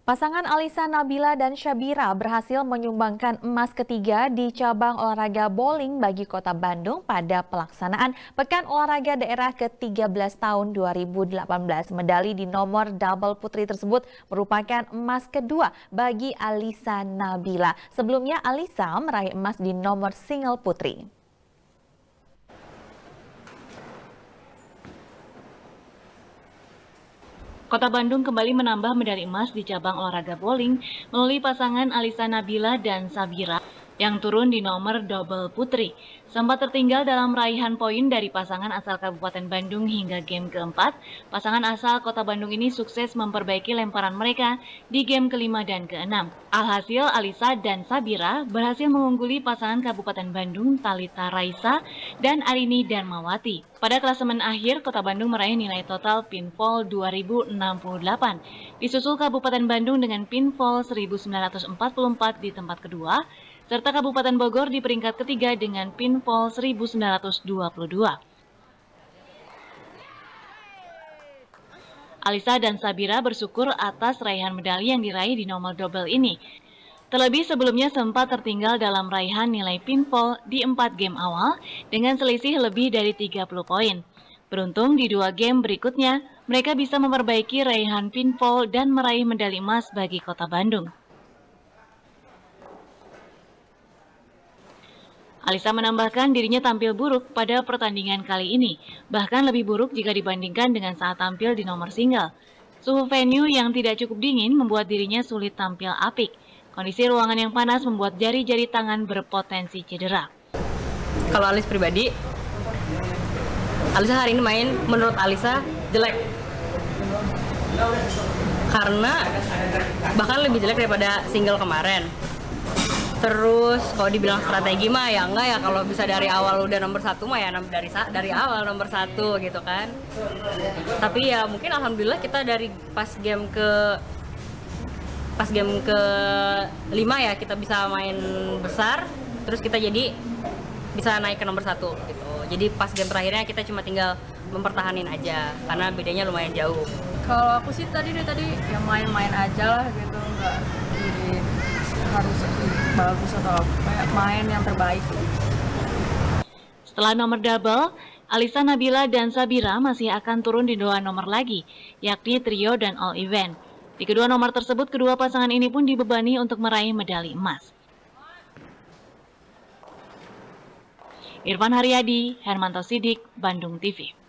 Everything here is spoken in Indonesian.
Pasangan Alisa Nabila dan Syabira berhasil menyumbangkan emas ketiga di cabang olahraga bowling bagi Kota Bandung pada pelaksanaan Pekan Olahraga Daerah ke-13 tahun 2018. Medali di nomor double putri tersebut merupakan emas kedua bagi Alisa Nabila. Sebelumnya Alisa meraih emas di nomor single putri. Kota Bandung kembali menambah medali emas di cabang olahraga bowling melalui pasangan Alisa Nabila dan Sabira yang turun di nomor double putri. Sempat tertinggal dalam raihan poin dari pasangan asal Kabupaten Bandung hingga game keempat, pasangan asal Kota Bandung ini sukses memperbaiki lemparan mereka di game kelima dan keenam. Alhasil Alisa dan Sabira berhasil mengungguli pasangan Kabupaten Bandung Talita Raisa dan Arini Darmawati. Pada klasemen akhir, Kota Bandung meraih nilai total pinfall 2068, disusul Kabupaten Bandung dengan pinfall 1944 di tempat kedua, serta Kabupaten Bogor di peringkat ketiga dengan pinfall 1922. Alisa dan Sabira bersyukur atas raihan medali yang diraih di nomor double ini. Terlebih sebelumnya sempat tertinggal dalam raihan nilai pinfall di 4 game awal dengan selisih lebih dari 30 poin. Beruntung di 2 game berikutnya, mereka bisa memperbaiki raihan pinfall dan meraih medali emas bagi Kota Bandung. Alisa menambahkan dirinya tampil buruk pada pertandingan kali ini, bahkan lebih buruk jika dibandingkan dengan saat tampil di nomor single. Suhu venue yang tidak cukup dingin membuat dirinya sulit tampil apik. Kondisi ruangan yang panas membuat jari-jari tangan berpotensi cedera. Kalau Alis pribadi, Alisa hari ini main menurut Alisa jelek. Karena bahkan lebih jelek daripada single kemarin. Terus kalau dibilang strategi mah ya enggak ya, kalau bisa dari awal udah nomor 1 mah ya dari awal nomor 1 gitu kan. Tapi ya mungkin alhamdulillah kita dari pas game ke 5 ya kita bisa main besar, terus kita jadi bisa naik ke nomor 1 gitu. Jadi pas game terakhirnya kita cuma tinggal mempertahanin aja karena bedanya lumayan jauh. Kalau aku sih tadi ya main-main aja lah gitu, nggak jadi harus bagus atau kayak main yang terbaik. Setelah nomor double, Alisa Nabila dan Sabira masih akan turun di 2 nomor lagi, yakni trio dan all event. Di kedua nomor tersebut, kedua pasangan ini pun dibebani untuk meraih medali emas. Irfan Haryadi, Hermanto Sidik, Bandung TV.